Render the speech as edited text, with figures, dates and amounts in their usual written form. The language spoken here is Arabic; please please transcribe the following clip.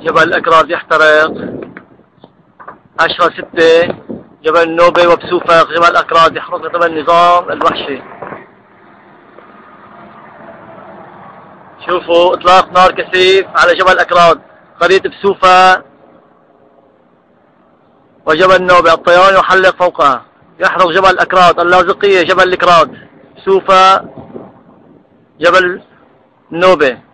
جبل الأكراد يحترق. 10/6 جبل النوبة وبسوفق جبل الأكراد يحرق قبل النظام الوحشي. شوفوا إطلاق نار كثيف على جبل الأكراد، قرية بسوفة وجبل النوبة. الطيران يحلق فوقها، يحرق جبل الأكراد. اللاذقية جبل الأكراد، بسوفة جبل النوبة.